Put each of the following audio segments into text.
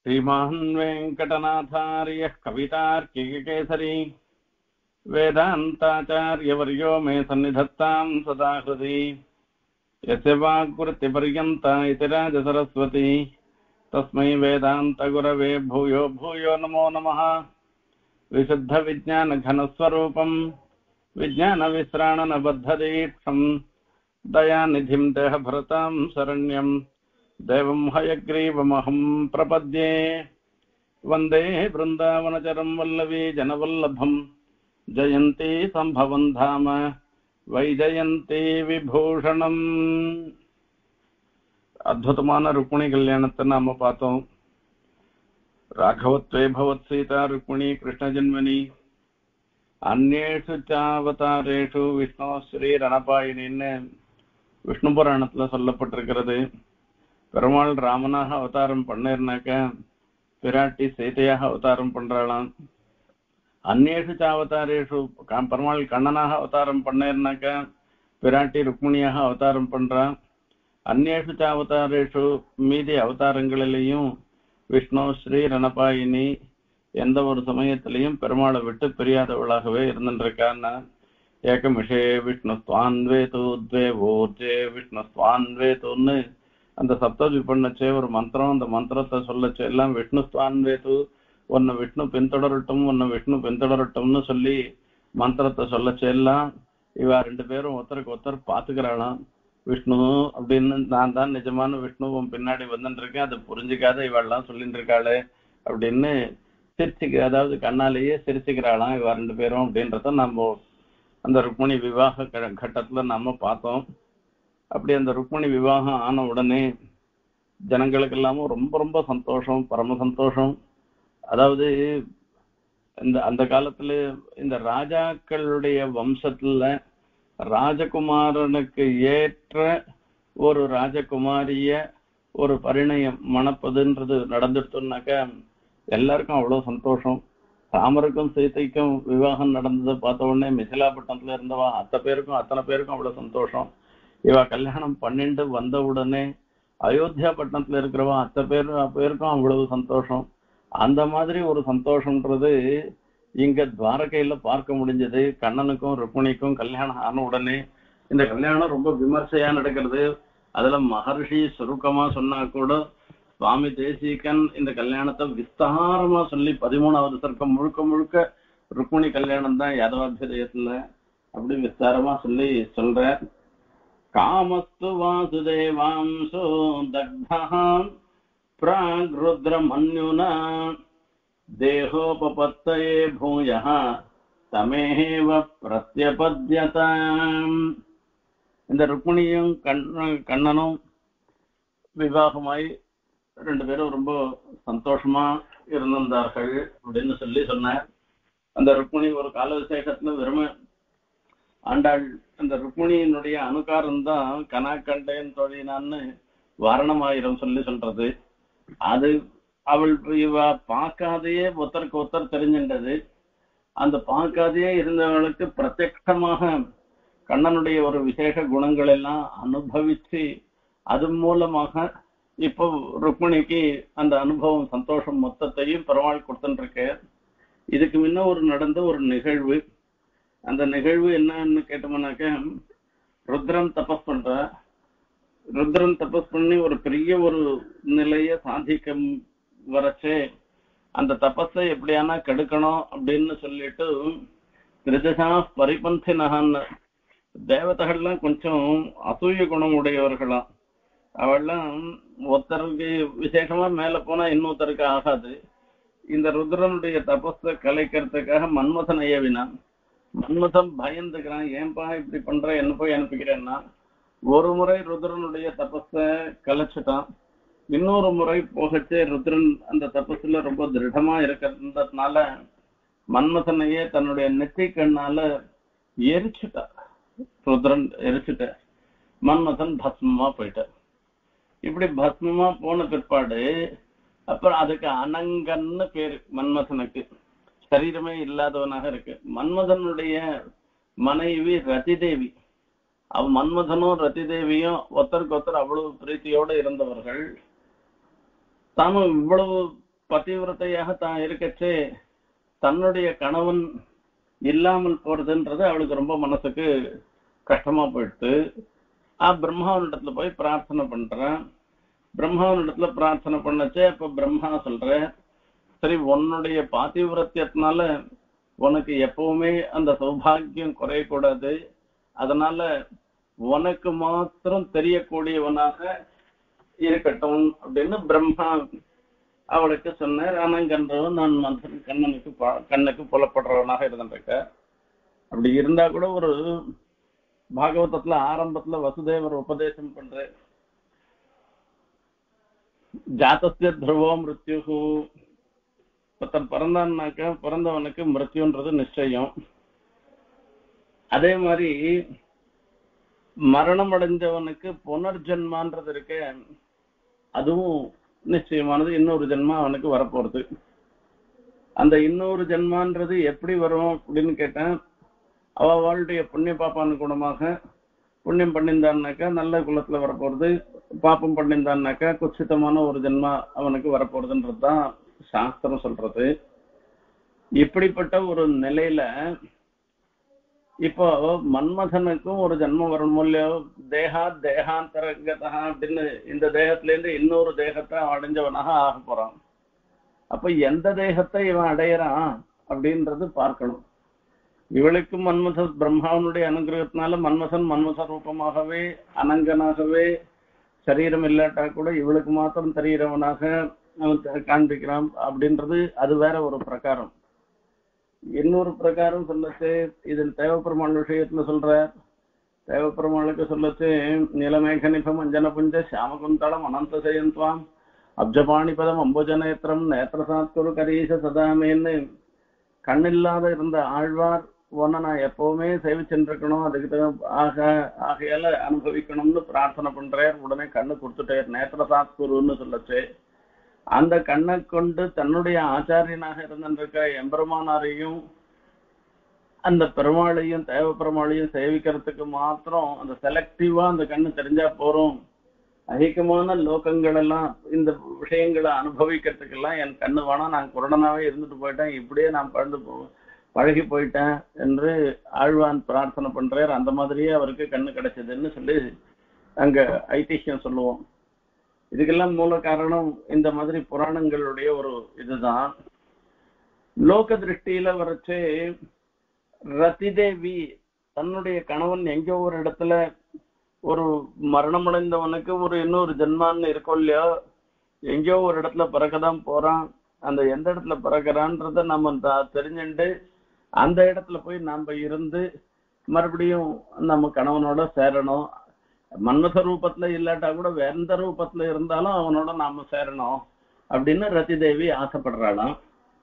श्रीमान् वेङ्कटनाथार्यः कवितार्किककेसरी वेदान्ताचार्यवर्यो मे सन्निधत्तां सदा हृदि यस्य वाक्वृत्तिपर्यन्ता इति राजसरस्वती तस्मै वेदान्तगुरवे भूयो भूयो नमो नमः। विशुद्धविज्ञानघनस्वरूपं विज्ञानविश्राणनबद्धदीक्षं दयानिधिं देहभरतां शरण्यं देवं हयग्रीवमहं प्रपद्ये। वन्दे वृन्दावनचरं वल्लवी जनवल्लभं जयन्ती सम्भवं धाम वैजयन्ती विभूषणम्. அற்புதமான ருக்மிணி கல்யாணத்தை நாம பார்த்தோம். ராഘவத்வே பவத் சீதா ருக்மிணி கிருஷ்ண ஜன்மனி அந்நேஷு சாவதாரேஷு விஷ்ணு ஸ்ரீ ரணபாயினின்னு விஷ்ணு புராணத்துல சொல்லப்பட்டிருக்கிறது. பெருமாள் ராமனாக அவதாரம் பண்ணேர்னாக்க பிராட்டி சீதையாக அவதாரம் பண்றாளாம். அந்நேஷு சாவதாரேஷு பெருமாள் கண்ணனாக அவதாரம் பண்ணேர்னாக்க பிராட்டி ருக்மிணியாக அவதாரம் பண்றான். அந்நேஷு சாவதாரேஷு மீதி அவதாரங்களிலையும் விஷ்ணு ஸ்ரீ ரணபாயினி எந்த ஒரு சமயத்திலையும் பெருமாளை விட்டு பிரியாதவளாகவே இருந்துருக்கான்னா ஏகமிஷே விஷ்ணு ஸ்வான்வேது துவே ஓர்ஜே விஷ்ணு ஸ்வான்வேதுன்னு அந்த சப்தஜி பண்ணச்சே ஒரு மந்திரம், அந்த மந்திரத்தை சொல்லச்சே எல்லாம் விஷ்ணு ஸ்வான்வேது ஒன்னு விஷ்ணு பின்தொடரட்டும் ஒன்னு விஷ்ணு பின்தொடரட்டும்னு சொல்லி மந்திரத்தை சொல்லச்சே எல்லாம் இவ ரெண்டு பேரும் ஒருத்தருக்கு ஒருத்தர் பாத்துக்கிறாளாம். விஷ்ணு அப்படின்னு நான் தான் நிஜமான விஷ்ணுவும் பின்னாடி வந்துட்டு இருக்கேன், அதை புரிஞ்சுக்காத இவாள்லாம் சொல்லிட்டு இருக்காளே அப்படின்னு அதாவது கண்ணாலேயே சிரிச்சுக்கிறாளாம் இவ ரெண்டு பேரும் அப்படின்றத நம்ம அந்த ருக்மிணி விவாக கட்டத்துல நம்ம பார்த்தோம். அப்படி அந்த ருக்மிணி விவாகம் ஆன உடனே ஜனங்களுக்கு எல்லாமும் ரொம்ப ரொம்ப சந்தோஷம், பரம சந்தோஷம். அதாவது அந்த காலத்துல இந்த ராஜாக்களுடைய வம்சத்துல ராஜகுமாரனுக்கு ஏற்ற ஒரு ராஜகுமாரிய ஒரு பரிணயம் மணப்பதுன்றது நடந்துட்டோம்னாக்க எல்லாருக்கும் அவ்வளவு சந்தோஷம். ராமருக்கும் சீதைக்கும் விவாகம் நடந்ததை பார்த்த உடனே மிசிலாப்பட்டினத்துல இருந்தவா அத்தனை பேருக்கும் அவ்வளவு சந்தோஷம். இவ கல்யாணம் பண்ணிட்டு வந்த உடனே அயோத்தியா பட்டணத்துல இருக்கிறவா பேருக்கும் அவ்வளவு சந்தோஷம். அந்த மாதிரி ஒரு சந்தோஷம்ன்றது இங்க துவாரகையில பார்க்க முடிஞ்சது. கண்ணனுக்கும் ருக்மிணிக்கும் கல்யாணம் ஆன உடனே இந்த கல்யாணம் ரொம்ப விமர்சையா நடக்கிறது. அதுல மகர்ஷி சுருக்கமா சொன்னா கூட சுவாமி தேசிகன் இந்த கல்யாணத்தை விஸ்தாரமா சொல்லி 13வது சர்க்கம் முழுக்க முழுக்க ருக்மிணி கல்யாணம் தான் யாதவாபிதயத்துல அப்படி விஸ்தாரமா சொல்லி சொல்ற. காமஸ்து வாசுதேவாம்சோ தக்தஹாம் பிராக்ருத்ரமன்யுனா தேகோபபத்தயே பூயஹ தமேவ பிரத்யபத்யதாம். இந்த ருக்மிணியும் கண்ணனும் விவாகமாய் ரெண்டு பேரும் ரொம்ப சந்தோஷமா இருந்திருந்தார்கள் அப்படின்னு சொல்லி சொன்னார். அந்த ருக்மிணி ஒரு கால விசேஷத்துல வெறுமை ஆண்டாள் அந்த ருக்மிணியினுடைய அனுகாரம் தான் கனாக்கண்டேன் தொழினான்னு வாரணமாயிரம் சொல்றது. அது அவள் இவ பார்க்காதையே ஒருத்தருக்கு ஒருத்தர் தெரிஞ்சின்றது. அந்த பார்க்காதையே இருந்தவளுக்கு பிரத்யட்சமாக கண்ணனுடைய ஒரு விசேஷ குணங்கள் எல்லாம் அனுபவிச்சு அது மூலமாக இப்போ ருக்மிணிக்கு அந்த அனுபவம் சந்தோஷம் மொத்தத்தையும் பெருமாள் கொடுத்துருக்கு. இதுக்கு முன்ன நடந்த ஒரு நிகழ்வு. அந்த நிகழ்வு என்னன்னு கேட்டோம்னாக்க ருத்ரன் தபஸ் பண்ற. ருத்ரன் தபஸ் பண்ணி ஒரு பெரிய ஒரு நிலைய சாதிக்க வரச்சே அந்த தபஸை எப்படியானா கெடுக்கணும் அப்படின்னு சொல்லிட்டு திருதசா பரிபந்தினகான்னு தேவதைகள்லாம் கொஞ்சம் அசூய குணம் உடையவர்களாம். அவெல்லாம் ஒருத்தருக்கு விசேஷமா மேல போனா இன்னொருத்தருக்கு ஆகாது. இந்த ருத்ரனுடைய தபஸை கலைக்கிறதுக்காக மன்மதன் ஏவினான். மன்மதன் பயந்துக்கிறான், ஏன்பா இப்படி பண்ற, என்ன போய் அனுப்பிக்கிறேன்னா ஒரு முறை ருத்ரனுடைய தபஸை கலைச்சிட்டான். இன்னொரு முறை போகச்சே ருத்ரன் அந்த தபஸ்ல ரொம்ப திருடமா இருக்கிறதுனால மன்மதனையே தன்னுடைய நெற்றி கண்ணால எரிச்சுட்டா. ருத்ரன் எரிச்சுட்ட மன்மதன் பஸ்மமா போயிட்ட. இப்படி பஸ்மமா போன பிற்பாடு அப்புறம் அதுக்கு அனங்கன்னு பேரு. மன்மதனுக்கு சரீரமே இல்லாதவனாக இருக்கு. மன்மதனுடைய மனைவி ரதிதேவி. மன்மதனும் ரதிதேவியும் ஒருத்தருக்கு ஒருத்தர் அவ்வளவு பிரீத்தியோடு இருந்தவர்கள். தானும் இவ்வளவு பதிவிரத்தையாக தான் இருக்கச்சே தன்னுடைய கணவன் இல்லாமல் போறதுன்றது அவளுக்கு ரொம்ப மனசுக்கு கஷ்டமா போயிடுது. பிரம்மாவனிடத்துல போய் பிரார்த்தனை பண்றேன். பிரம்மாவனிடத்துல பிரார்த்தனை பண்ணச்சே அப்ப பிரம்மா சொல்ற, சரி உன்னுடைய பாதிவிரத்தியத்தினால உனக்கு எப்பவுமே அந்த சௌபாகியம் குறையக்கூடாது, அதனால உனக்கு மாத்திரம் தெரியக்கூடியவனாக இருக்கட்டும் அப்படின்னு பிரம்மா அவளுக்கு சொன்னார். ஆனாங்கன்றவன் நான் கண்ணுக்கு புலப்படுறவனாக இருந்திருக்க. அப்படி இருந்தா கூட ஒரு பாகவதத்துல ஆரம்பத்துல வசுதேவர் உபதேசம் பண்ற, ஜாதஸ்ய துருவோ மிருத்யு, தன் பிறந்தான்னாக்க பிறந்தவனுக்கு மிருத்யுன்றது நிச்சயம். அதே மாதிரி மரணம் அடைஞ்சவனுக்கு புனர்ஜென்மான்றது இருக்க, அதுவும் நிச்சயமானது. இன்னொரு ஜென்மா அவனுக்கு வரப்போறது. அந்த இன்னொரு ஜென்மான்றது எப்படி வரும் அப்படின்னு கேட்டேன். அவளுடைய புண்ணிய பாப்பான குணமாக புண்ணியம் பண்ணியிருந்தான்னாக்கா நல்ல குலத்துல வரப்போறது, பாப்பம் பண்ணியிருந்தான்னாக்கா குச்சிதமான ஒரு ஜென்மா அவனுக்கு வரப்போறதுன்றதுதான் சாஸ்திரம் சொல்றது. இப்படிப்பட்ட ஒரு நிலையில இப்போ மன்மதனுக்கும் ஒரு ஜென்மம் வரணும் இல்லையோ, தேகாந்தரகதா அப்படின்னு இந்த தேகத்துல இருந்து இன்னொரு தேகத்தை அடைஞ்சவனாக ஆக போறான். அப்ப எந்த தேகத்தை இவன் அடையறான் அப்படின்றது பார்க்கணும். இவளுக்கு பிரம்மாவனுடைய அனுகிரகத்தினால மன்மத ரூபமாகவே அனங்கனாகவே சரீரம் இல்லாட்டா கூட இவளுக்கு மாத்திரம் தெரியறவனாக காண்பிக்கிறான் அப்படின்றது அது வேற ஒரு பிரகாரம். இன்னொரு பிரகாரம் சொல்லச்சு, இதில் தேவப்பெருமாள் விஷயத்துல சொல்ற, தேவப்பெருமாளுக்கு சொல்லச்சு, நீலமேகநிபம் அஞ்சன புஞ்ச சியாமகுந்தளம் அனந்த செயந்த்வாம் அப்ஜபாணிபதம் அம்புஜநேத்திரம் நேத்திரசாத்குரு கரீச சதாமேன்னு கண்ணில்லாத இருந்த ஆழ்வார் ஒன்ன நான் எப்பவுமே சேவிச்சுருக்கணும், அதுக்கு ஆகையால அனுபவிக்கணும்னு பிரார்த்தனை பண்றார். உடனே கண்ணு கொடுத்துட்டார், நேத்திரசாத்குருன்னு சொல்லச்சு. அந்த கண்ணை கொண்டு தன்னுடைய ஆச்சாரியனாக இருந்திருக்க எம்பெருமானாரையும் அந்த பெருமாளையும் தேவ பெருமாளையும் சேவிக்கிறதுக்கு மாத்திரம் அந்த செலக்டிவா அந்த கண்ணு தெரிஞ்சா போறோம். அதிகமான லோகங்கள் எல்லாம் இந்த விஷயங்களை அனுபவிக்கிறதுக்கு எல்லாம் என் கண்ணு வேணா, நான் குருடனாவே இருந்துட்டு போயிட்டேன், இப்படியே நான் பழகி போயிட்டேன் என்று ஆழ்வான் பிரார்த்தனை பண்றார். அந்த மாதிரியே அவருக்கு கண்ணு கிடைச்சதுன்னு சொல்லி அங்க ஐதிஹ்யம் சொல்லுவோம். இதுக்கெல்லாம் மூல காரணம் இந்த மாதிரி புராணங்களுடைய ஒரு இதுதான். லோக திருஷ்டியில வரைச்சு ரதிதேவி தன்னுடைய கணவன் எங்கோ ஒரு இடத்துல ஒரு மரணம் அடைந்தவனுக்கு ஒரு இன்னொரு ஜென்மான்னு இருக்கும் இல்லையோ, எங்கேயோ ஒரு இடத்துல பிறக்கதான் போறான். அந்த எந்த இடத்துல பிறக்கிறான்றத நம்ம தெரிஞ்சுட்டு அந்த இடத்துல போய் நாம இருந்து மறுபடியும் நம்ம கணவனோட சேரணும். மன்மத ரூபத்துல இல்லாட்டா கூட வேற எந்த ரூபத்துல இருந்தாலும் அவனோட நாம சேரணும் அப்படின்னு ரதிதேவி ஆசைப்படுறாளாம்.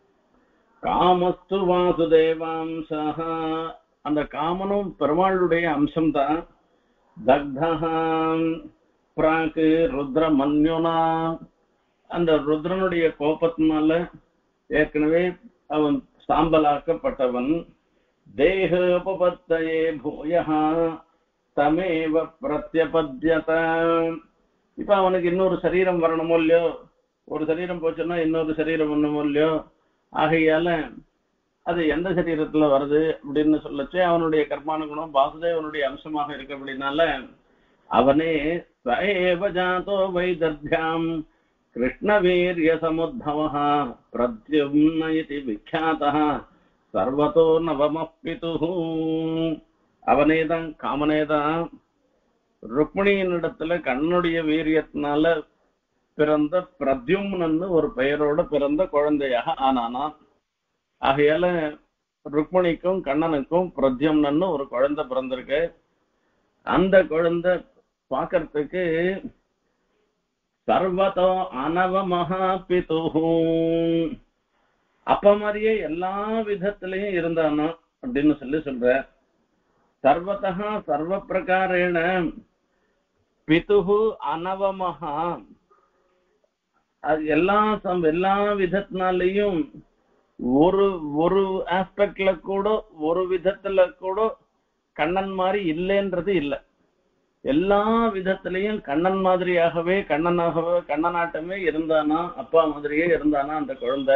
காமஸ்து வாசுதேவாம்சா, அந்த காமனும் பெருமாளுடைய அம்சம்தான். தக்தஹாம் பிராக்கு ருத்ர மன்யுனா, அந்த ருத்ரனுடைய கோபத்தினால ஏற்கனவே அவன் சாம்பலாக்கப்பட்டவன். தேக உபபத்தயே பூயஹா தமேவ பிரத்யபத்யத, இப்ப அவனுக்கு இன்னொரு சரீரம் வரணுமோ இல்லையோ, ஒரு சரீரம் போச்சுன்னா இன்னொரு சரீரம் வரணுமோ இல்லையோ, ஆகையால அது எந்த சரீரத்துல வருது அப்படின்னு சொல்லச்சு அவனுடைய கர்மானுகுணம் வாசுதேவனுடைய அம்சமாக இருக்கு. அப்படின்னால அவனே சஏவ ஜாதோ வைதர்பியாம் கிருஷ்ணவீரிய சமுத்தவஹ பிரத்யும்ன இதி விக்யாதஹ சர்வதோ நவமப்பிதுஹு, அவனேதான் காமனேதான் ருக்மிணியினிடத்துல கண்ணுடைய வீரியத்தினால பிறந்த பிரத்யும்னு ஒரு பெயரோட பிறந்த குழந்தையாக ஆனானா. ஆகையால ருக்மிணிக்கும் கண்ணனுக்கும் பிரத்யும்னு ஒரு குழந்தை பிறந்திருக்கு. அந்த குழந்தை பாக்கிறதுக்கு சர்வதோ அனவமஹா பிதுஹு, அப்ப மாதிரியே எல்லா விதத்திலையும் இருந்தானா அப்படின்னு சொல்ற. சர்வதா சர்வ பிரகாரேண பிதுஹு அனவமஹா, அது எல்லா விதத்தினாலையும் ஒரு ஒரு ஆஸ்பெக்ட்ல கூட ஒரு விதத்துல கூட கண்ணன் மாதிரி இல்லைன்றது இல்லை. எல்லா விதத்திலையும் கண்ணன் மாதிரியாகவே கண்ணனாட்டமே இருந்தானா, அப்பா மாதிரியே இருந்தானா அந்த குழந்தை.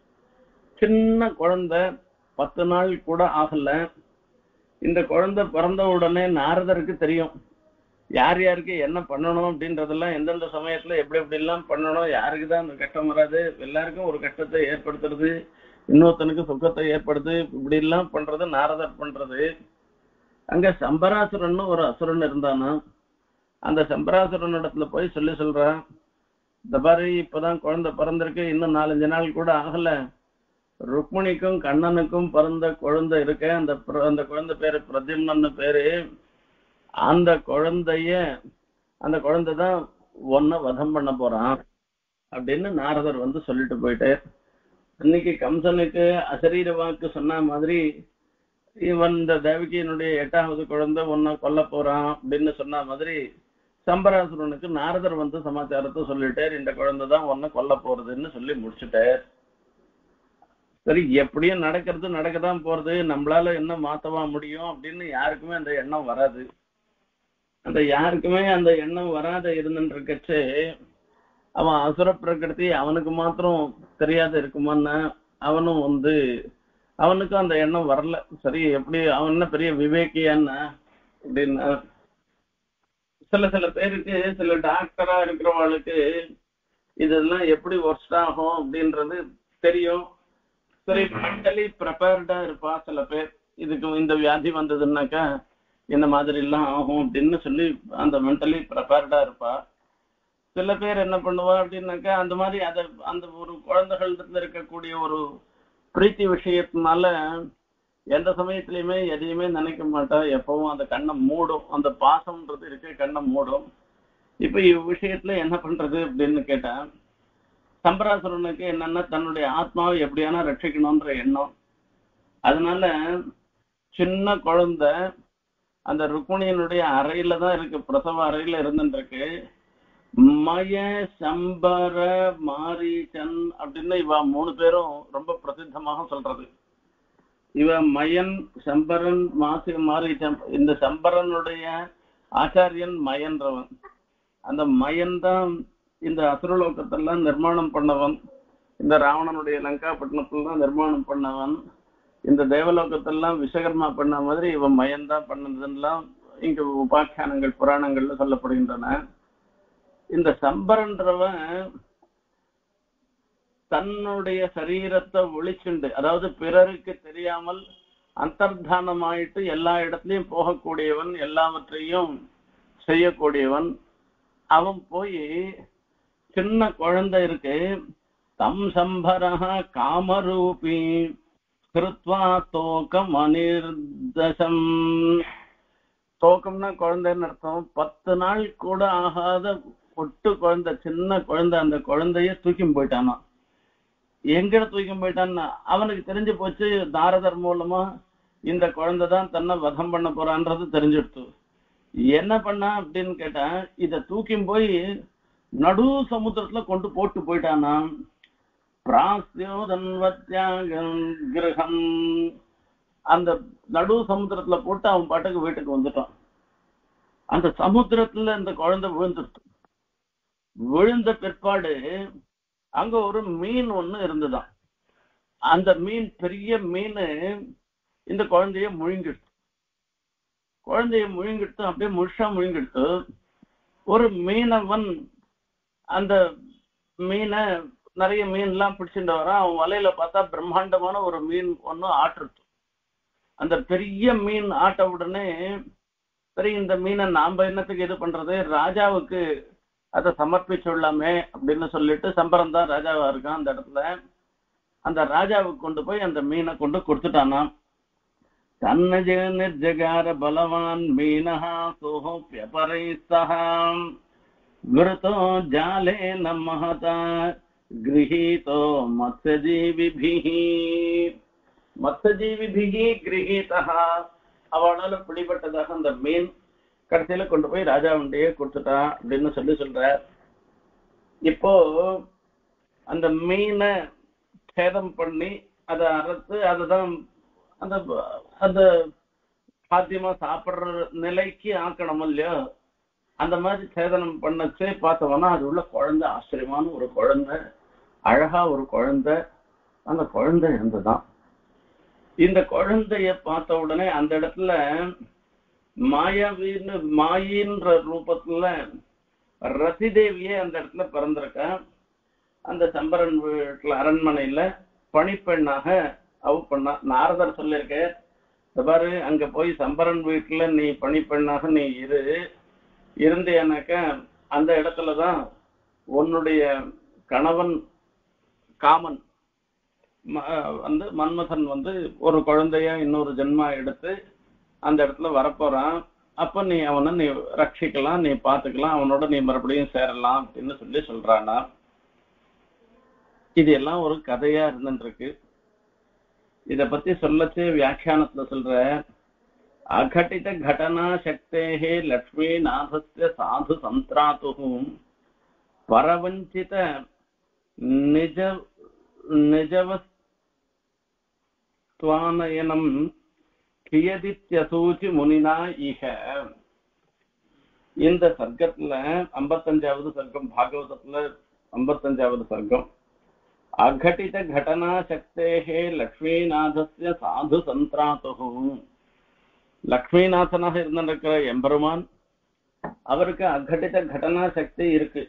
சின்ன குழந்தை, 10 நாள் கூட ஆகல. இந்த குழந்தை பிறந்த உடனே நாரதருக்கு தெரியும் யார் யாருக்கு என்ன பண்ணணும் அப்படின்றதெல்லாம், எந்தெந்த சமயத்துல எப்படி எப்படி எல்லாம் பண்ணணும், யாருக்குதான் அந்த கஷ்டம் வராது, எல்லாருக்கும் ஒரு கஷ்டத்தை ஏற்படுத்துறது, இன்னொருத்தனுக்கு சுகத்தை ஏற்படுது, இப்படி எல்லாம் பண்றது நாரதர் பண்றது. அங்க சம்பராசுரன் ஒரு அசுரன் இருந்தானா, அந்த சம்பராசுரன் இடத்துல போய் சொல்றான், இந்த மாதிரி இப்பதான் குழந்தை பிறந்திருக்கு, இன்னும் 4-5 நாள் கூட ஆகல, ருக்மிணிக்கும் கண்ணனுக்கும் பிறந்த குழந்தை இருக்க, அந்த குழந்தை பேரு பிரத்யும்னன்னு பேரு. அந்த குழந்தைதான் ஒன்ன வதம் பண்ண போறான் அப்படின்னு நாரதர் சொல்லிட்டு போயிட்டு, இன்னைக்கு கம்சனுக்கு அசரீர வாக்கு சொன்ன மாதிரி இவன் இந்த தேவகியினுடைய 8வது குழந்தை ஒன்ன கொல்ல போறான் அப்படின்னு சொன்ன மாதிரி சம்பராசுரனுக்கு நாரதர் சமாச்சாரத்தை சொல்லிட்டார், இந்த குழந்தைதான் ஒன்ன கொல்ல போறதுன்னு சொல்லி முடிச்சுட்டார். சரி, எப்படியும் நடக்கதான் போறது, நம்மளால என்ன மாத்தவா முடியும் அப்படின்னு யாருக்குமே அந்த எண்ணம் வராது. யாருக்குமே அந்த எண்ணம் வராத இருந்துருக்கச்சு அவன் அசுர பிரகிருதி அவனுக்கு மாத்திரம் தெரியாத இருக்குமான்னு அவனும் அவனுக்கும் அந்த எண்ணம் வரல. சரி, எப்படி அவன் என்ன பெரிய விவேக்கியான்னு அப்படின்னா, சில பேருக்கு, சில டாக்டரா இருக்கிறவங்களுக்கு இதெல்லாம் எப்படி ஒர்ஸ்ட் ஆகும் அப்படின்றது தெரியும். சரி, மென்டலி ப்ரிப்பேர்டா இருப்பா சில பேர், இதுக்கு இந்த வியாதி வந்ததுன்னாக்கா இந்த மாதிரி எல்லாம் ஆகும் அப்படின்னு சொல்லி அந்த மென்டலி ப்ரிப்பேர்டா இருப்பா. சில பேர் என்ன பண்ணுவா அப்படின்னாக்கா, அந்த மாதிரி அந்த ஒரு குழந்தைகள் இருக்கக்கூடிய ஒரு பிரீத்தி விஷயத்தினால எந்த சமயத்திலயுமே எதையுமே நினைக்க மாட்டா, எப்பவும் அந்த கண்ணை மூடும், அந்த பாசம்ன்றது இருக்கு, கண்ணை மூடும். இப்ப இவ்விஷயத்துல என்ன பண்றது அப்படின்னு கேட்டா, சம்பராசுரனுக்கு என்னன்னா தன்னுடைய ஆத்மாவை எப்படியான ரட்சிக்கணும்ன்ற எண்ணம். அதனால சின்ன குழந்தை அந்த ருக்மிணியனுடைய அறையில தான் இருக்கு, பிரசவ அறையில இருந்துருக்கு. மய சம்பர மாரீச்சன் அப்படின்னு இவ 3 பேரும் ரொம்ப பிரசித்தமாக சொல்றது. இவ மயன், சம்பரன், மாரீச்சன். இந்த சம்பரனுடைய ஆச்சாரியன் மயன்றவன். அந்த மயன் தான் இந்த அசுரலோகத்தெல்லாம் நிர்மாணம் பண்ணவன், இந்த ராவணனுடைய லங்காபட்டினத்துல நிர்மாணம் பண்ணவன். இந்த தேவலோகத்தெல்லாம் விஸ்வகர்மா பண்ண மாதிரி இவன் மயன்தான் பண்ணதுலாம் இங்க உபாக்கியானங்கள் புராணங்கள்ல சொல்லப்படுகின்றன. இந்த சம்பரன்றவன் தன்னுடைய சரீரத்தை ஒளிச்சுண்டு, அதாவது பிறருக்கு தெரியாமல் அந்தர்தானமாயிட்டு எல்லா இடத்துலயும் போகக்கூடியவன், எல்லாவற்றையும் செய்யக்கூடியவன். அவன் போய் சின்ன குழந்தை இருக்கு, தம் சம்பரஹ காமரூபி கிருத்வா தோகம் அனிர்தசம். தோக்கம்னா குழந்தைன்னு அர்த்தம். 10 நாள் கூட ஆகாத ஒட்டு குழந்தை, சின்ன குழந்தை. அந்த குழந்தைய தூக்கி போயிட்டானா. எங்கட தூக்கி போயிட்டான்னா அவனுக்கு தெரிஞ்சு போச்சு, நாரதர் மூலமா இந்த குழந்தைதான் தன்னை வதம் பண்ண போறான்றது தெரிஞ்சுடுத்து. என்ன பண்ணா அப்படின்னு கேட்டா, இத தூக்கி போய் நடு சமுத்திரத்துல கொண்டு போட்டு போயிட்டானா. கிரகம் அந்த நடு சமுத்திரத்துல போட்டு அவன் பாட்டுக்கு வீட்டுக்கு வந்துட்டான். அந்த சமுத்திரத்துல இந்த குழந்தை விழுந்துட்டு, விழுந்த பிற்பாடு அங்க ஒரு மீன் ஒண்ணு இருந்துதான். அந்த மீன், பெரிய மீன், இந்த குழந்தைய முழுங்கிடுச்சு. அப்படியே முழுசா முழுங்கிடுத்து. ஒரு மீனவன் அந்த மீனை, நிறைய மீன் எல்லாம் பிடிச்சிட்டு வரான். அவன் வலையில பார்த்தா பிரம்மாண்டமான ஒரு மீன் ஒண்ணு ஆட்டுறது. அந்த பெரிய மீன் ஆட்ட உடனே, சரி இந்த மீனை நாம என்னத்துக்கு இது பண்றது, ராஜாவுக்கு அதை சமர்ப்பிச்சுள்ளாமே அப்படின்னு சொல்லிட்டு, சம்பரம் தான் ராஜாவா இருக்கான் அந்த இடத்துல, அந்த ராஜாவுக்கு கொண்டு போய் அந்த மீனை கொண்டு கொடுத்துட்டானா. தன்னஜ நிர்ஜகார பலவான் மீனஹா சோஹோப்யபரைஸ்தஹாம் விருத்தோ ஜாலே நமஹதா கிரஹீதோ மத்ஸ்யஜீவிபிஹி. மத்ஸ்யஜீவிபிஹி கிரஹீதஹ. அவளால பிடிபட்டதாக அந்த மீன் கடைசியில கொண்டு போய் ராஜாவுண்டையே கொடுத்துட்டான் அப்படின்னு சொல்ற. இப்போ அந்த மீனை சேதம் பண்ணி அதை அறுத்து அதுதான் அந்த அந்த சாத்தியமா சாப்பிடுற நிலைக்கு ஆக்கணும் இல்லையோ. அந்த மாதிரி சேதனம் பண்ணச்சே பார்த்தவனா அது உள்ள குழந்தை, ஆச்சரியமான ஒரு குழந்தை, அழகா ஒரு குழந்தை. அந்த குழந்தை இருந்துதான். இந்த குழந்தைய பார்த்த உடனே அந்த இடத்துல மாயின்ற ரூபத்துல ரசிதேவியே அந்த இடத்துல பிறந்திருக்கா. அந்த சம்பரன் வீட்டுல அரண்மனையில பணிப்பெண்ணாக அவ பண்ணா. நாரதர் சொல்லியிருக்க, இந்த பாரு அங்க போய் சம்பரன் வீட்டுல நீ பணிப்பெண்ணாக நீ இருந்தேனாக்க அந்த இடத்துலதான் உன்னுடைய கணவன் காமன் வந்து மன்மதன் வந்து ஒரு குழந்தைய இன்னொரு ஜென்மா எடுத்து அந்த இடத்துல வரப்போறான். அப்ப நீ அவனை நீ ரட்சிக்கலாம், நீ பாத்துக்கலாம், அவனோட நீ மறுபடியும் சேரலாம் அப்படின்னு சொல்றானா. இது எல்லாம் ஒரு கதையா இருந்துருக்கு. இத பத்தி சொல்லச்சு வியாக்கியானத்துல சொல்ற, அகட்டித கடனா சக்தேஹே லக்ஷ்மி நாதஸ்ய சாது சந்திராத்துஹும் பரவஞ்சித நிஜவஸ்துவானயனம் கியதித்யசூச்சி முனினா இஹ. இந்த சர்க்கத்துல 55வது சர்க்கம், பாகவதத்துல 55வது சர்க்கம். அகட்டித கடனா சக்தேஹே லக்ஷ்மிநாதஸ்ய சாது சந்திராத்துஹும். லக்ஷ்மிநாதனாக இருந்திருக்கிற எம்பெருமான், அவருக்கு அகட்டித கடனா சக்தி இருக்கு.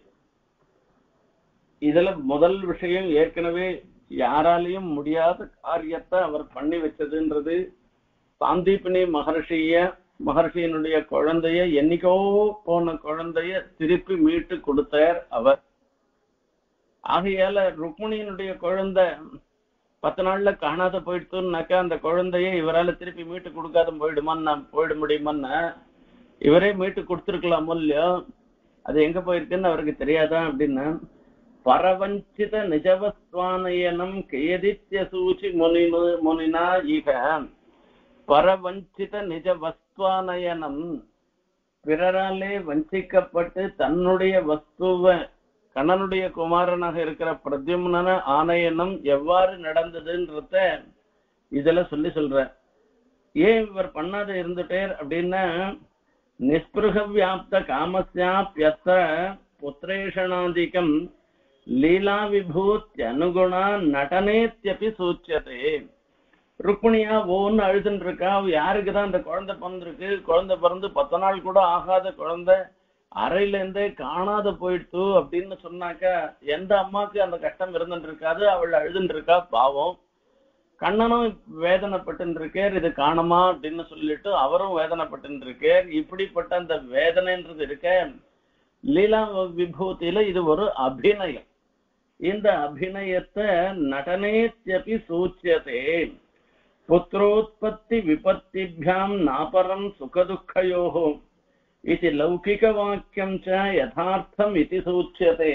இதுல முதல் விஷயம், ஏற்கனவே யாராலையும் முடியாத காரியத்தை அவர் பண்ணி வச்சதுன்றது, சாந்தீபினி மகர்ஷியினுடைய குழந்தைய, என்னைக்கோ போன குழந்தைய திருப்பி மீட்டு கொடுத்தார் அவர். ஆகையால ருக்மிணியினுடைய குழந்தை 10 நாள்ல காணாத போயிடுத்துனாக்கா அந்த குழந்தைய இவரால திருப்பி மீட்டு கொடுக்காத போயிட முடியுமான்னா இவரே மீட்டு கொடுத்துருக்கலாமோ இல்லையோ, அது எங்க போயிருக்குன்னு அவருக்கு தெரியாதான் அப்படின்னா, பரவஞ்சித நிஜவஸ்துவானயனம் கேதித்ய சூச்சி முனினா இக. பரவஞ்சித நிஜ வஸ்துவானயனம், பிறராலே வஞ்சிக்கப்பட்டு தன்னுடைய வஸ்துவ கண்ணனுடைய குமாரனாக இருக்கிற பிரத்யும்ன ஆனயனம் எவ்வாறு நடந்ததுன்றத இதுல சொல்ற. ஏன் இவர் பண்ணாத இருந்துட்டேர் அப்படின்னா, நிஸ்பிருக வியாப்த காமஸ்யாப்யத்த புத்திரேஷணாதிகம் லீலா விபூத்தி அனுகுணா நடனேத்யபி சூச்சியதே. ருக்மிணியா ஒன்னு அழுதுன்னு இருக்கா. யாருக்குதான் அந்த குழந்தை பிறந்திருக்கு, குழந்தை பிறந்து 10 நாள் கூட ஆகாத குழந்தை அறையில இருந்தே காணாத போயிடுத்து அப்படின்னு சொன்னாக்கா எந்த அம்மாக்கு அந்த கஷ்டம் இருந்துட்டு இருக்காது. அவள் அழுதுன்னு இருக்கா பாவம். கண்ணனும் வேதனைப்பட்டு இருக்கார், இது காணுமா அப்படின்னு சொல்லிட்டு அவரும் வேதனைப்பட்டு இருக்கார். இப்படிப்பட்ட அந்த வேதனைன்றது இருக்க, லீலா விபூதியில இது ஒரு அபிநயம். இந்த அபிநயத்தை நடனேத்யபி சூச்சியதே. புத்திரோத்பத்தி விபத்திभ्याம் நாபரம் சுகதுக்கயோஹோ இது லௌகிக வாக்கியம் ச யதார்த்தம் இது சூச்சியதே.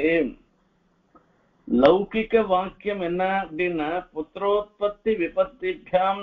லௌகிக வாக்கியம் என்ன அப்படின்னா, புத்திரோத்பத்தி விபத்திभ्याம்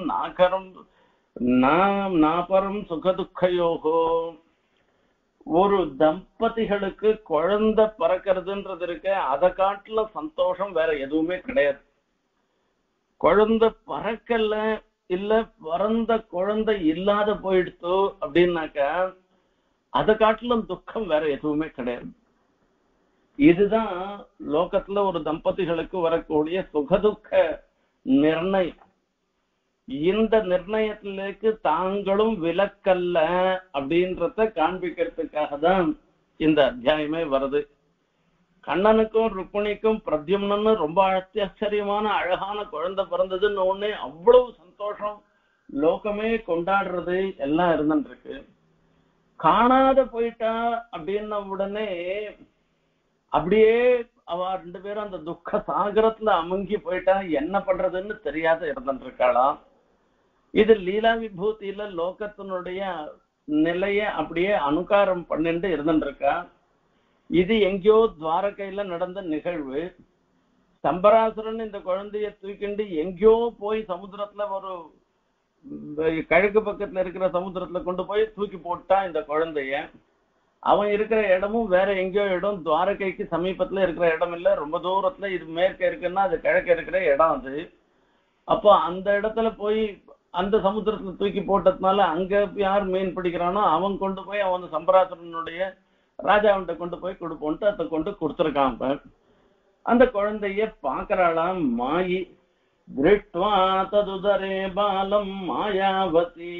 நாபரம் சுகதுக்கயோஹோ. ஒரு தம்பதிகளுக்கு குழந்தை பிறக்கிறதுன்றது இருக்க, அதை காட்டுல சந்தோஷம் வேற எதுவுமே கிடையாது. குழந்தை பிறக்கல, இல்ல பிறந்த குழந்தை இல்லாத போயிடுத்து அப்படின்னாக்கா அதை காட்டிலும் துக்கம் வேற எதுவுமே கிடையாது. இதுதான் லோகத்துல ஒரு தம்பதிகளுக்கு வரக்கூடிய சுகதுக்க நிர்ணயம். இந்த நிர்ணயத்திലേക്ക് தாங்களும் விலக்கல்ல அப்படின்றத காண்பிக்கிறதுக்காக தான் இந்த அத்தியாயமே வருது. கண்ணனுக்கும் ருக்மிணிக்கும் பிரத்யும்னு ரொம்ப ஆச்சரியமான அழகான குழந்தை பிறந்ததுன்னு ஒண்ணு அவ்வளவு சந்தோஷம், லோகமே கொண்டாடுறது எல்லாம் இருந்துருக்கு. காணாத போயிட்டா அப்படின்ன உடனே அப்படியே அவ 2 பேரும் அந்த துக்க சாகரத்துல அமுங்கி போயிட்டா என்ன பண்றதுன்னு தெரியாத இருந்துட்டு இருக்காளாம். இது லீலா விபூதியில லோகத்தினுடைய நிலைய அப்படியே அனுகாரம் பண்ணிட்டு இருந்துட்டு இருக்கா. இது எங்கேயோ துவாரகையில நடந்த நிகழ்வு. சம்பராசுரன் இந்த குழந்தைய தூக்கிண்டு எங்கேயோ போய் சமுத்திரத்துல, ஒரு கிழக்கு பக்கத்துல இருக்கிற சமுத்திரத்துல கொண்டு போய் தூக்கி போட்டான் இந்த குழந்தைய. அவன் இருக்கிற இடமும் வேற எங்கேயோ இடம், துவாரகைக்கு சமீபத்துல இருக்கிற இடம் இல்ல, ரொம்ப தூரத்துல. இது மேற்க இருக்குன்னா அது கிழக்க இருக்கிற இடம் அது. அப்போ அந்த இடத்துல போய் அந்த சமுத்திரத்துல தூக்கி போட்டதுனால அங்க யார் மீன் பிடிக்கிறானோ அவன் கொண்டு போய் அவன் சம்பராசுரனுடைய ராஜாவன்கிட்ட கொண்டு போய் கொடுப்போன்ட்டு அதை கொண்டு கொடுத்துருக்கான். அந்த குழந்தைய பாக்குறாளாம் மாயி. திருஷ்டுவா ததுதரே பாலம் மாயாவதி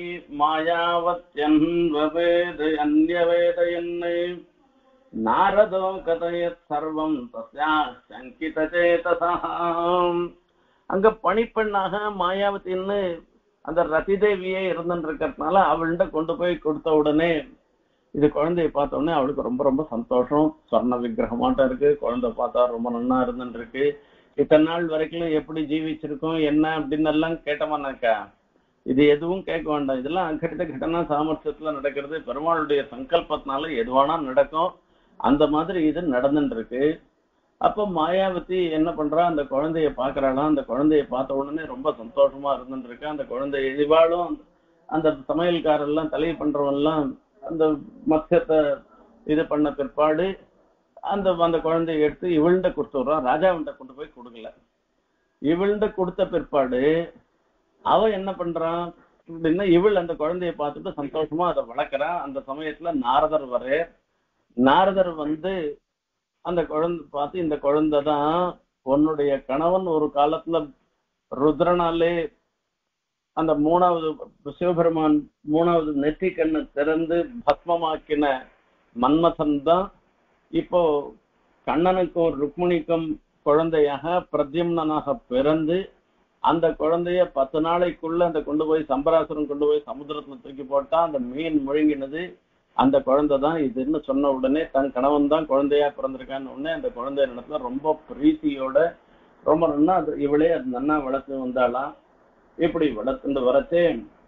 மாயாவத்யன்வேதயன்யவேதயன்னு நாரதோ கதயத் சர்வம் தஸ்யா சங்கித சேதசாம். அங்க பணிப்பெண்ணாக மாயாவத்தின்னு அந்த ரதி தேவியே இருந்துட்டு இருக்கிறதுனால அவள்கிட்ட கொண்டு போய் கொடுத்த உடனே இது குழந்தைய பார்த்த உடனே அவளுக்கு ரொம்ப ரொம்ப சந்தோஷம். சொர்ண விக்கிரகமாட்டம் இருக்கு, குழந்தை பார்த்தா ரொம்ப நன்னா இருந்துட்டு இருக்கு. இத்தனை நாள் வரைக்கும் எப்படி ஜீவிச்சிருக்கோம் என்ன அப்படின்னு எல்லாம் கேட்டோம்னாக்கா இது எதுவும் கேட்க வேண்டாம். இதெல்லாம் அங்கட்ட கிட்டனா சாமர்த்தியத்துல நடக்கிறது. பெருமாளுடைய சங்கல்பத்தினால எதுவானா நடக்கும். அந்த மாதிரி இது நடந்துட்டு இருக்கு. அப்ப மாயாவதி என்ன பண்றா, அந்த குழந்தைய பாக்குறாளாம். அந்த குழந்தைய பார்த்த உடனே ரொம்ப சந்தோஷமா இருந்துட்டு இருக்கு. அந்த குழந்தைய இவாளும் அந்த சமையல்காரெல்லாம் தலையை பண்றவன் எல்லாம் அந்த மத்தியத்தை இது பண்ண பிற்பாடு அந்த அந்த குழந்தைய எடுத்து இவள்கிட்ட கொடுத்துடுறான். ராஜாவன்கிட்ட கொண்டு போய் கொடுக்கல. இவள்கிட்ட கொடுத்த பிற்பாடு அவ என்ன பண்றான் அப்படின்னா, இவள் அந்த குழந்தைய பார்த்துட்டு சந்தோஷமா அதை வளர்க்குறான். அந்த சமயத்துல நாரதர் நாரதர் அந்த குழந்தை பார்த்து, இந்த குழந்தை தான் உன்னுடைய கணவன் ஒரு காலத்துல ருத்ரனாலே அந்த மூணாவது சிவபெருமான் மூணாவது நெற்றி கண்ணு திறந்து பஸ்மமாக்கின மன்மதன் தான் இப்போ கண்ணனுக்கும் ருக்மிணிக்கும் குழந்தையாக பிரத்யும்னனாக பிறந்து அந்த குழந்தைய 10 நாளைக்குள்ள அந்த கொண்டு போய் சம்பராசுரன் கொண்டு போய் சமுத்திரத்துல தூக்கி போட்டா அந்த மீன் முழுங்கினது அந்த குழந்தை தான் இதுன்னு சொன்ன உடனே தன் கணவன் தான் குழந்தையா பிறந்திருக்கான்னு உடனே அந்த குழந்தை இடத்துல ரொம்ப பிரீத்தியோட ரொம்ப நன்னா இவளே அது நன்னா வளர்த்து வந்தாலாம். இப்படி வளர்த்துட்டு வரச்சே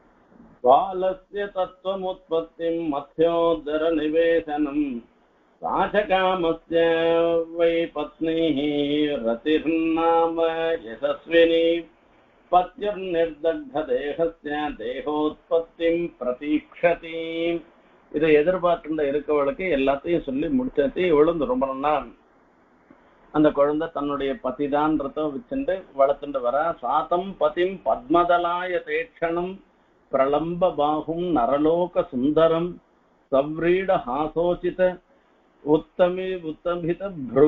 பாலஸ்ய தத்துவம் உற்பத்தி மத்தியோதர நிவேசனம் ராஜகாமஸ்ய வை பத்னி ரதிர்நாம யசஸ்வினி பத்யர் நிர்தக்த தேகஸ்ய தேகோத்பத்திம் பிரதீக்ஷதி. இதை எதிர்பார்த்துட்டு இருக்கவளுக்கு எல்லாத்தையும் சொல்லி முடிச்சாச்சு. இவளும் ரொம்ப நன்னா அந்த குழந்தை தன்னுடைய பதிதான்றத வச்சுட்டு வளர்த்துட்டு வர. சாத்தம் பதிம் பத்மதலாய தேட்சணம் பிரலம்ப பாகும் நரலோக சுந்தரம் சவ்ரீட ஹாசோசித உத்தமித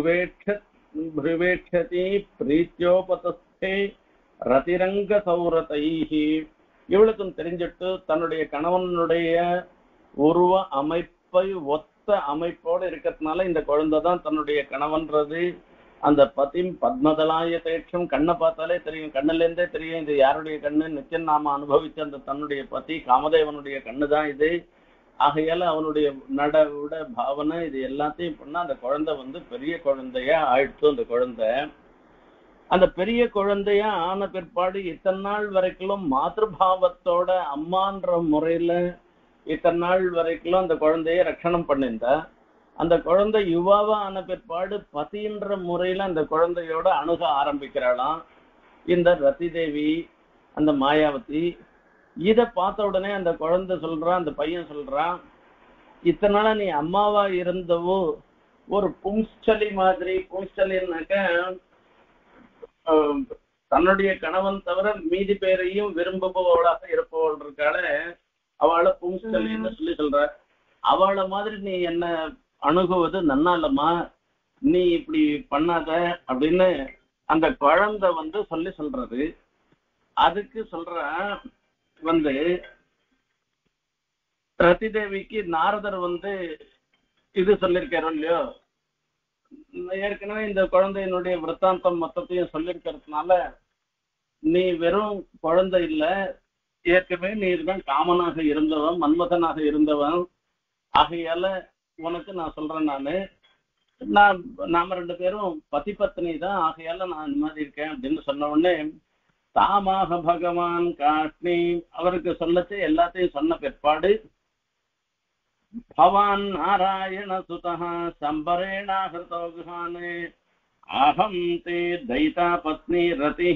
புருவேட்சதி பிரீத்தியோபதஸ்தே ரதிரங்க சௌரதைஹி. இவளுக்கும் தெரிஞ்சிட்டு தன்னுடைய கணவனுடைய உருவ அமைப்பை ஒத்த அமைப்போடு இருக்கிறதுனால இந்த குழந்தை தான் தன்னுடைய கணவன்றது. அந்த பதிம் பத்மதலாய தேட்சம் கண்ணை பார்த்தாலே தெரியும், கண்ணுல இருந்தே தெரியும் இது யாருடைய கண்ணு. நிச்சயம் நாம அனுபவிச்ச அந்த தன்னுடைய பதி காமதேவனுடைய கண்ணு தான் இது. ஆகையால அவனுடைய நடவுட பாவனை இது எல்லாத்தையும் பண்ணா அந்த குழந்தை பெரிய குழந்தையா ஆயிடுச்சு. அந்த குழந்தை அந்த பெரிய குழந்தையா ஆன பிற்பாடு இத்தனை நாள் வரைக்கும் மாதபாவத்தோட அம்மான்ற முறையில இத்தனை நாள் வரைக்கும் அந்த குழந்தைய ரட்சணம் பண்ணிருந்தா. அந்த குழந்தை யுவாவா ஆன பிற்பாடு பதின்ற முறையில அந்த குழந்தையோட அணுக ஆரம்பிக்கிறாளாம் இந்த ரதி தேவி அந்த மாயாவதி. இத பார்த்த உடனே அந்த குழந்தை சொல்றான், அந்த பையன் சொல்றான், இத்தனை நாளா நீ அம்மாவா இருந்தவோ ஒரு பும்ஸ்டலி மாதிரி. பும்ஸ்டலின்னாக்க தன்னுடைய கணவன் தவிர மீதி பேரையும் விரும்புபவளாக இருப்பவள் இருக்காள, அவளை பும்ஸ்டலின்னு சொல்லி சொல்ற. அவளை மாதிரி நீ என்ன அணுகுவது நன்னா இல்லம்மா, நீ இப்படி பண்ணாத அப்படின்னு அந்த குழந்தை சொல்லி சொல்றது. அதுக்கு சொல்ற ரதி தேவிக்கு நாரதர் இது சொல்லிருக்காரோ இல்லையோ, ஏற்கனவே இந்த குழந்தையினுடைய விற்த்தாந்தம் மொத்தத்தையும் சொல்லிருக்கிறதுனால நீ வெறும் குழந்தை இல்ல, ஏற்கனவே நீ இதுதான் காமனாக இருந்தவன், மன்மதனாக இருந்தவன். ஆகையால உனக்கு நான் சொல்றேன், நாம 2 பேரும் பதி பத்னி தான், ஆகையால நான் இந்த மாதிரி இருக்கேன் அப்படின்னு சொன்ன உடனே தாமாக பகவான் காஷ்ணி அவருக்கு சொல்லச்சு எல்லாத்தையும் சொன்ன பிற்பாடு பவான் நாராயண சுதா சம்பரேணாஹிருதோகானே அகம் தே தைதா பத்னி ரதி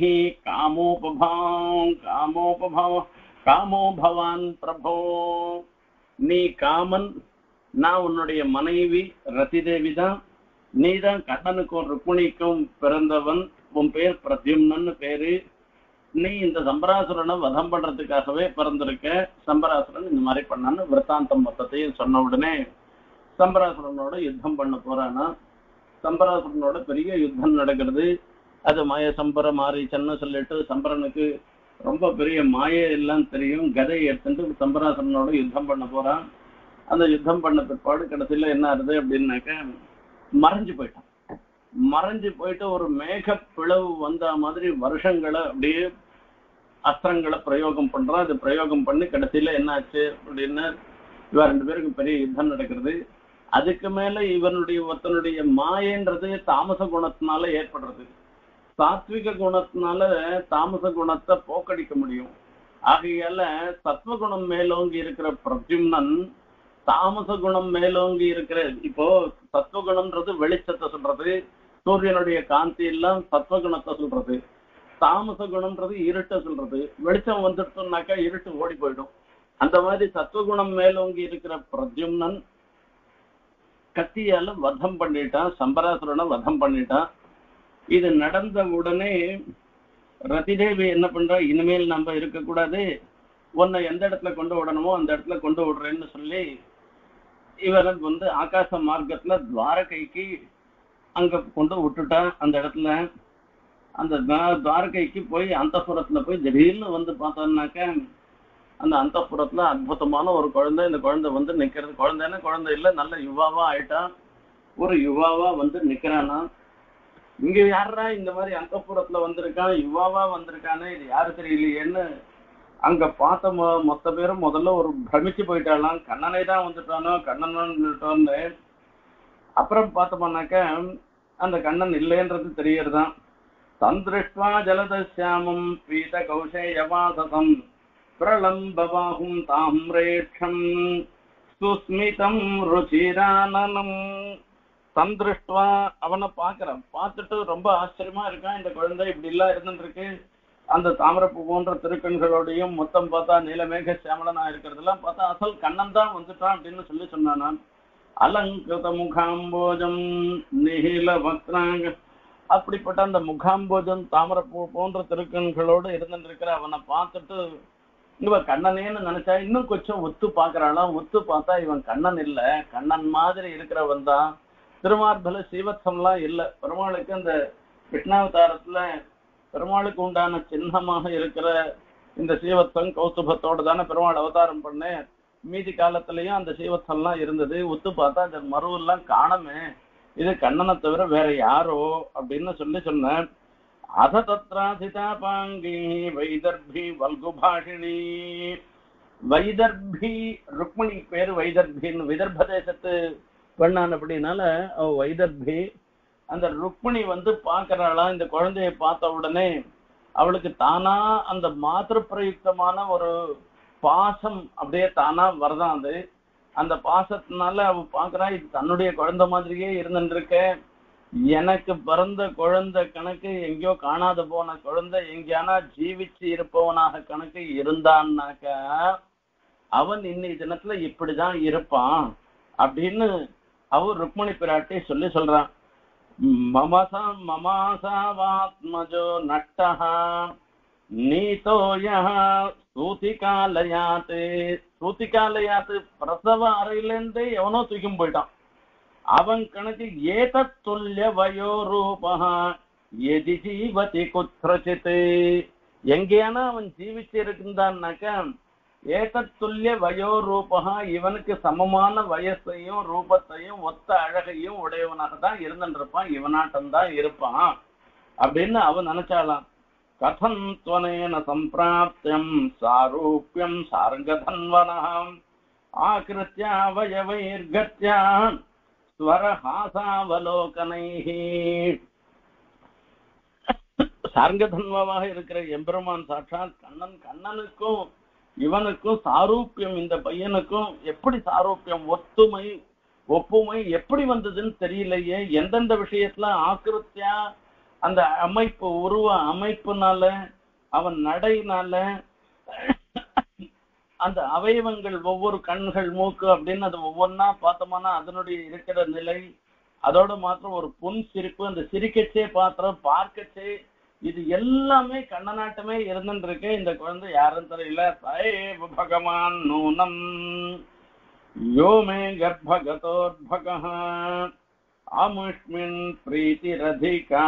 காமோ பவான் பிரபோ. நீ காமன், நான் உன்னுடைய மனைவி ரதி தேவி தான். நீ தான் கண்ணனுக்கும் ருக்மிணிக்கும் பிறந்தவன். உன் பேர் பிரத்யும்னு பேரு. நீ இந்த சம்பராசுரனை வதம் பண்றதுக்காகவே பிறந்திருக்க. சம்பராசுரன் இந்த மாதிரி பண்ணான்னு விற்த்தாந்தம் மொத்தத்தையும் சொன்ன உடனே சம்பராசுரனோட யுத்தம் பண்ண போறானா. சம்பராசுரனோட பெரிய யுத்தம் நடக்கிறது. அது மாய சம்பர மாரீச்சன்னு சொல்லிட்டு சம்பரனுக்கு ரொம்ப பெரிய மாய எல்லாம் தெரியும். கதை எடுத்துட்டு சம்பராசுரனோட யுத்தம் பண்ண போறான். அந்த யுத்தம் பண்ண பிற்பாடு கடைசியில என்ன ஆகுது அப்படின்னாக்க மறைஞ்சு போயிட்டான். மறைஞ்சு போயிட்டு ஒரு மேக பிளவு வந்த மாதிரி வருஷங்களை அப்படியே அஸ்திரங்களை பிரயோகம் பண்றான். அது பிரயோகம் பண்ணி கடைசியில என்ன ஆச்சு அப்படின்னா இவ ரெண்டு பேருக்கு பெரிய யுத்தம் நடக்கிறது. அதுக்கு மேல இவனுடைய ஒருத்தனுடைய மாயன்றது தாமச குணத்தினால ஏற்படுறது. சாத்விக குணத்தினால தாமச குணத்தை போக்கடிக்க முடியும். ஆகையால சத்வகுணம் மேலோங்கி இருக்கிற பிரத்யும்னன் தாமச குணம் மேலோங்கி இருக்கிற, இப்போ சத்வகுணம்ன்றது வெளிச்சத்தை சொல்றது, சூரியனுடைய காந்தி எல்லாம் சத்வகுணத்தை சொல்றது. தாமச குணம்ன்றது இருட்டை சொல்றது. வெளிச்சம் வந்துட்டோம்னாக்கா இருட்டு ஓடி போயிடும். அந்த மாதிரி சத்வகுணம் மேலோங்கி இருக்கிற பிரத்யும்னன் கத்தியால வதம் பண்ணிட்டான், சம்பராசுரனை வதம் பண்ணிட்டான். இது நடந்த உடனே ரதிதேவி என்ன பண்றா, இனிமேல் நம்ம இருக்கக்கூடாது, உன்னை எந்த இடத்துல கொண்டு விடணுமோ அந்த இடத்துல கொண்டு விடுறேன்னு சொல்லி இவரை ஆகாச மார்க்கத்துல துவாரகைக்கு அங்க கொண்டு விட்டுட்டா. அந்த இடத்துல அந்த துவாரகைக்கு போய் அந்தப்புறத்துல போய் திடீர்னு பார்த்தோம்னாக்க அந்த அந்தப்புறத்துல அற்புதமான ஒரு குழந்தை. இந்த குழந்தை நிக்கிறது. குழந்தைன்னா குழந்தை இல்ல, நல்ல யுவாவா ஆயிட்டான். ஒரு யுவாவா நிக்கிறானா. இங்க யாரா இந்த மாதிரி அந்தப்புறத்துல வந்திருக்கான், யுவாவா வந்திருக்கானே, இது யாரு தெரியலையேன்னு அங்க பார்த்த மொத்த பேரும் முதல்ல ஒரு பிரமிச்சு போயிட்டாலாம். கண்ணனை தான் வந்துட்டானோ, கண்ணன். அப்புறம் பார்த்தோம்னாக்க அந்த கண்ணன் இல்லைன்றது தெரியறதான். தந்திருஷ்வா ஜலதசியாமம் பீத கௌசேயவாசம் பிரலம்பபாகும் தாம்ரேட்சம் சுஸ்மிதம் ருச்சிரானனம். தந்திருஷ்வா அவனை பாக்குறான். பார்த்துட்டு ரொம்ப ஆச்சரியமா இருக்கான். இந்த குழந்தை இப்படி எல்லாம் இருந்துருக்கு. அந்த தாமரப்பு போன்ற திருக்கண்களோடையும் மொத்தம் பார்த்தா நீலமேக சியாமலனா இருக்கிறதெல்லாம் பார்த்தா அசல் கண்ணன் தான் வந்துட்டான் அப்படின்னு சொல்லி சொன்னான். அலங்கிருத முகாம்போஜம் நீல வக்ராங்க, அப்படிப்பட்ட அந்த முகாம்போஜம் தாமரப்பூ போன்ற திருக்கண்களோடு இருந்துருக்கிற அவனை பார்த்துட்டு இவன் கண்ணனேன்னு நினைச்சா இன்னும் கொஞ்சம் ஒத்து பாக்குறாளாம். ஒத்து பார்த்தா இவன் கண்ணன் இல்ல, கண்ணன் மாதிரி இருக்கிறவன் தான். திருமார்பல சீவத்சம்லாம் இல்லை. பெருமாளுக்கு அந்த கிருஷ்ணாவதாரத்துல பெருமாளுக்கு உண்டான சின்னமாக இருக்கிற இந்த சீவத்சம் கௌஸ்துபத்தோடு தானே பெருமாள் அவதாரம் பண்ணேன். மீதி காலத்திலயும் அந்த சீவத்சம்லாம் இருந்தது. ஒத்து பார்த்தா அந்த மருவெல்லாம் காணமே, இது கண்ணனை தவிர வேற யாரோ அப்படின்னு சொன்னேன். அத தத்ராசிதா பாங்கி வைதர்பி வல்குபாஷினி. வைதர்பி ருக்மிணி பேரு வைதர்பின்னு, விதர்ப தேசத்து பெண்ணான். அப்படின்னால அவ வைதர்பி. அந்த ருக்மிணி பாக்குறாளா. இந்த குழந்தைய பார்த்த உடனே அவளுக்கு தானா அந்த மாத்திரு பிரயுக்தமான ஒரு பாசம் அப்படியே தானா வரதான். அது அந்த பாசத்தினால அவ பாக்குறா, இது தன்னுடைய குழந்தை மாதிரியே இருந்துருக்க. எனக்கு பிறந்த குழந்தை கணக்கு எங்கேயோ காணாத போன குழந்தை எங்கேயானா ஜீவிச்சு இருப்பவனாக கணக்கு இருந்தான்னாக்க அவன் இன்னைக்கு தினத்துல இப்படிதான் இருப்பான் அப்படின்னு அவர் ருக்மிணி பிராட்டி சொல்றான். மமாசாவாத்மஜோ நட்டஹா நீதோயா சூதிகாலயாத்து. சூதிகாலயாத்து பிரசவ அறையிலேருந்தே எவனோ தூக்கி போயிட்டான். அவன் கணக்கு ஏதத்துல்ய வயோரூபா எதி ஜீவதி குத்ரசித். எங்கேயானா அவன் ஜீவிச்சு இருந்தான்னாக்க ஏதத்துல்ய வயோரூபா, இவனுக்கு சமமான வயசையும் ரூபத்தையும் ஒத்த அழகையும் உடையவனாக தான் இருந்துருப்பான், இவனாட்டம் தான் இருப்பான் அப்படின்னு அவன் நினைச்சாலாம். கதம் துவனேன சம்பிராப்தியம் சாரூப்யம் சார்கதன்வனம் ஆகிருத்யா வயவைர்கத்யா ஸ்வரஹாசாவலோகனைஹி. சார்கதன்வாவாக இருக்கிற எம்பெருமான் சாட்சாத் கண்ணன். கண்ணனுக்கும் இவனுக்கும் சாரூப்பியம், இந்த பையனுக்கும் எப்படி சாரூப்பியம், ஒப்புமை எப்படி வந்ததுன்னு தெரியலையே. எந்தெந்த விஷயத்துல ஆக்கிருத்தியா அந்த அமைப்பு, உருவ அமைப்புனால, அவன் நடைனால, அந்த அவயவங்கள் ஒவ்வொரு கண்கள் மூக்கு அப்படின்னு அது ஒவ்வொன்னா பார்த்தோம்னா அதனுடைய இருக்கிற நிலை, அதோட மாத்திரம் ஒரு புன் சிரிப்பு, அந்த சிரிக்கச்சே பாத்திரம் பார்க்கச்சே, இது எல்லாமே கண்ணநாட்டமே இருந்துருக்கு. இந்த குழந்தை யாருன்னு தெரியல. பகவான் நூனம் யோ மே கர்ப்பகதோர்பகः அமுஷ்மின் பிரீதிரதிகா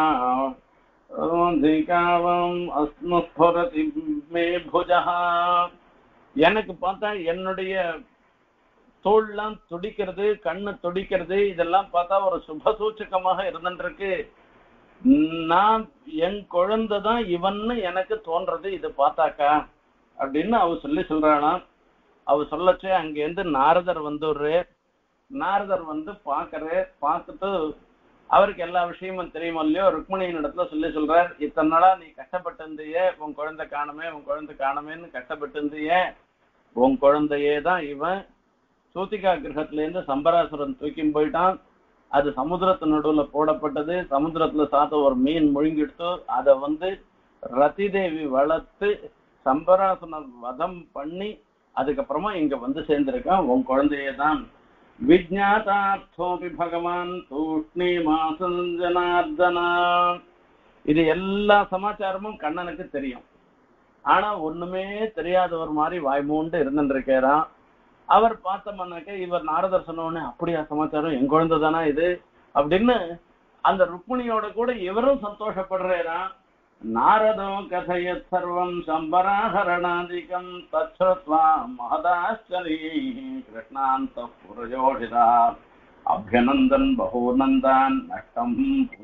அதிகாவம் அஸ்மஸ்பரதி மே புஜः. எனக்கு பார்த்தா என்னுடைய தோல்லாம் துடிக்கிறது, கண்ணு துடிக்கிறது, இதெல்லாம் பார்த்தா ஒரு சுபசூச்சகமாக இருந்துருக்கு. நான் என் குழந்தைதான் இவன்னு எனக்கு தோன்றது இது பார்த்தாக்கா அப்படின்னு அவ சொல்றாளாம். அவ சொல்லச்சே அங்கேருந்து நாரதர் வந்துடுறாரு. நாரதர் வந்து பார்த்துட்டு அவருக்கு எல்லா விஷயமும் தெரியுமோ இல்லையோ ருக்மிணியின் இடத்துல சொல்றார், இத்தனை நாளா நீ கஷ்டப்பட்டு இருந்தியே, உன் குழந்தை காணுமேன்னு கஷ்டப்பட்டு இருந்தியே, உன் குழந்தையே தான் இவன். சூத்திகா கிரகத்துல இருந்து சம்பராசுரன் தூக்கி போயிட்டான். அது சமுத்திரத்து நடுவுல போடப்பட்டது. சமுத்திரத்துல சாத்த ஒரு மீன் முழுங்கிடுத்து. அதை வந்து ரதி தேவி வளர்த்து சம்பராசுரன் வதம் பண்ணி அதுக்கப்புறமா இங்க வந்து சேர்ந்திருக்கான். உன் குழந்தையே தான். விஜ்ஞாதார்த்தோபி பகவான் தூஷ்ணி மாசஞ்சனார்தனா. இது எல்லா சமாச்சாரமும் கண்ணனுக்கு தெரியும். ஆனா ஒண்ணுமே தெரியாத ஒரு மாதிரி வாய்மூண்டு இருந்துருக்கிறான். அவர் பார்த்தோம்னாக்க இவர் நாரதர் சொன்ன உடனே அப்படியா சமாச்சாரம், என் குழந்தை தானா இது அப்படின்னு அந்த ருக்மிணியோட கூட இவரும் சந்தோஷப்படுறாராம். நாரதோ கதையத் சர்வம் சம்பராஹரணாதிகம் தச்ச்ருத்வா மகதாச்சரி கிருஷ்ணாந்த புரயோஷிதா அபியநந்தன் பகோநந்தான் நஷ்டம்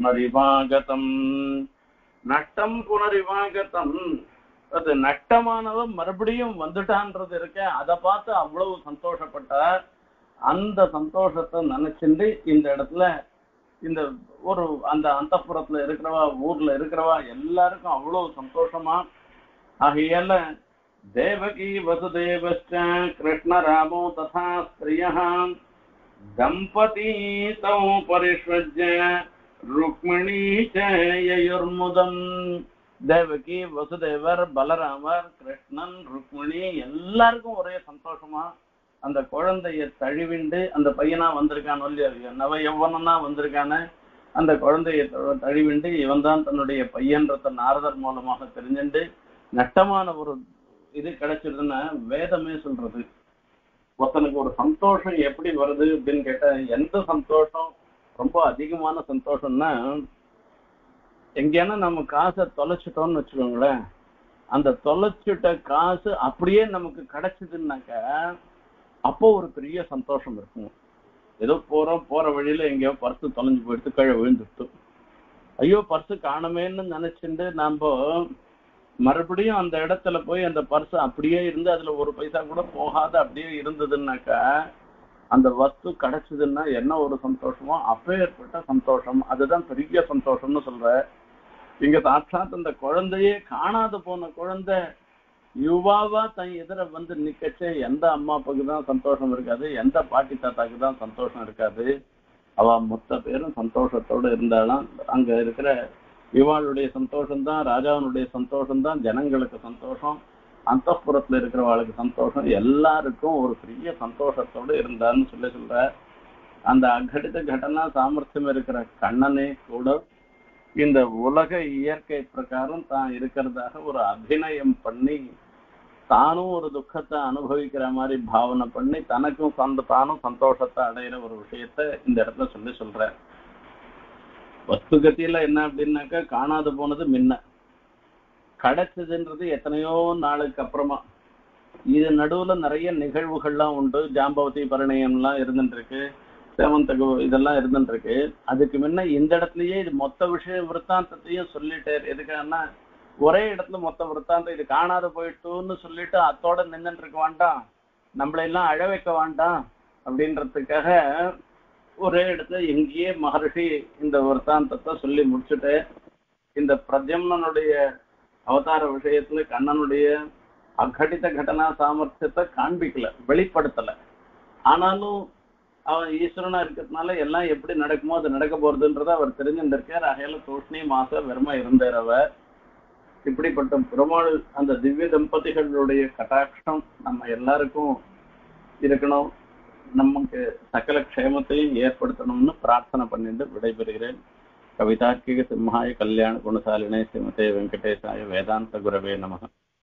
புனரிவாகதம். அது நஷ்டமானவன் மறுபடியும் வந்துட்டான்றது இருக்க, அதை பார்த்து அவ்வளவு சந்தோஷப்பட்டார். அந்த சந்தோஷத்தை நினைச்சுட்டு இந்த இடத்துல இந்த ஒரு அந்த அந்தப்புறத்துல இருக்கிறவா, ஊர்ல இருக்கிறவா எல்லாருக்கும் அவ்வளவு சந்தோஷமா. ஆகையால தேவகி வசுதேவஸ்ச கிருஷ்ணராமோ ததா ஸ்திரியः தம்பதி தௌ பரிஷ்வஜ்ய ருக்மிணீ ச யயுர்முதம். தேவகி, வசுதேவர், பலராமர், கிருஷ்ணன், ருக்மிணி எல்லாருக்கும் ஒரே சந்தோஷமா அந்த குழந்தைய தழுவிண்டு, அந்த பையனா வந்திருக்கான் இல்லையா, நவ யௌவனனா வந்திருக்கான அந்த குழந்தைய தழுவிண்டு இவன் தான் தன்னுடைய பையன்றத நாரதர் மூலமாக தெரிஞ்சுண்டு நட்டமான ஒரு இது கிடைச்சிருதுன்னா வேதமே சொல்றது. ஒருத்தனுக்கு ஒரு சந்தோஷம் எப்படி வருது அப்படின்னு கேட்டா, எந்த சந்தோஷம் ரொம்ப அதிகமான சந்தோஷம்னா, எங்கேனா நம்ம காசை தொலைச்சிட்டோம்னு வச்சுக்கோங்களேன், அந்த தொலைச்சிட்ட காசு அப்படியே நமக்கு கிடைச்சதுன்னாக்க அப்போ ஒரு பெரிய சந்தோஷம் இருக்கும். ஏதோ போற வழியில எங்கேயோ பர்ஸு தொலைஞ்சு போயிடுத்து, கீழே விழுந்துட்டு, ஐயோ பர்ஸு காணுமேன்னு நினைச்சுட்டு நாம மறுபடியும் அந்த இடத்துல போய் அந்த பர்ஸ் அப்படியே இருந்து அதுல ஒரு பைசா கூட போகாத அப்படியே இருந்ததுன்னாக்கா அந்த வஸ்து கிடைச்சதுன்னா என்ன ஒரு சந்தோஷமோ அப்பேற்பட்ட சந்தோஷம். அதுதான் பெரிய சந்தோஷம்னு சொல்ற. இங்க சாட்சாத் அந்த குழந்தையே காணாத போன குழந்தை யுவாவா தன் எதிர வந்து நிக்கச்சே எந்த அம்மா அப்பாவுக்கு தான் சந்தோஷம் இருக்காது, எந்த பாட்டி தாத்தாக்கு தான் சந்தோஷம் இருக்காது. அவ மொத்த பேரும் சந்தோஷத்தோட இருந்தாலும் அங்க இருக்கிற இவாளுடைய சந்தோஷம் தான், ராஜாவினுடைய சந்தோஷம் தான், ஜனங்களுக்கு சந்தோஷம், அந்தப்புறத்துல இருக்கிறவாளுக்கு சந்தோஷம், எல்லாருக்கும் ஒரு பெரிய சந்தோஷத்தோடு இருந்தான்னு சொல்ற. அந்த அகடித கடனா சாமர்த்தியம் இருக்கிற கண்ணனே கூட இந்த உலக இயற்கை பிரகாரம் தான் இருக்கிறதாக ஒரு அபிநயம் பண்ணி தானும் ஒரு துக்கத்தை அனுபவிக்கிற மாதிரி பாவனை பண்ணி தனக்கும் தானும் சந்தோஷத்தை அடையிற ஒரு விஷயத்த இந்த இடத்துல சொல்ற. வஸ்துகத்தியில என்ன அப்படின்னாக்கா, காணாது போனது முன்ன, கிடைச்சதுன்றது எத்தனையோ நாளுக்கு அப்புறமா. இது நடுவுல நிறைய நிகழ்வுகள்லாம் உண்டு. ஜாம்பவதி பரிணயம்லாம் இருந்துட்டு இருக்கு, சேவந்தகு இதெல்லாம் இருந்துட்டு இருக்கு. அதுக்கு முன்ன இந்த இடத்துலயே இது மொத்த விஷய விற்த்தாந்தத்தையும் சொல்லிட்டாரு. எதுக்கானா ஒரே இடத்துல மொத்த விற்த்தாந்தம் இது காணாத போயிட்டுன்னு சொல்லிட்டு அத்தோட நின்றுட்டு இருக்க வேண்டாம், நம்மளெல்லாம் அழ வைக்க வேண்டாம் அப்படின்றதுக்காக ஒரே இடத்துல எங்கேயே மகர்ஷி இந்த விற்த்தாந்தத்தை சொல்லி முடிச்சுட்டு இந்த பிரத்யம்னனுடைய அவதார விஷயத்துல கண்ணனுடைய அகடித கடனா சாமர்த்தியத்தை காண்பிக்கல, வெளிப்படுத்தல. ஆனாலும் அவன் ஈஸ்வரனா இருக்கிறதுனால எல்லாம் எப்படி நடக்குமோ அது நடக்க போறதுன்றத அவர் தெரிஞ்சுருக்கார். ஆகையால தூஷ்ணி மாச வெறுமை இருந்தார் அவர். இப்படிப்பட்ட பெருமாள் அந்த திவ்ய தம்பதிகளுடைய கட்டாட்சம் நம்ம எல்லாருக்கும் இருக்கணும், நமக்கு சகல க்ஷேமத்தையும் ஏற்படுத்தணும்னு பிரார்த்தனை பண்ணிட்டு விடைபெறுகிறேன். கவிதார்க்கிக சிம்ஹாய கல்யாண குணசாலினே ஸ்ரீமதே வெங்கடேசாய வேதாந்த குரவே நமக.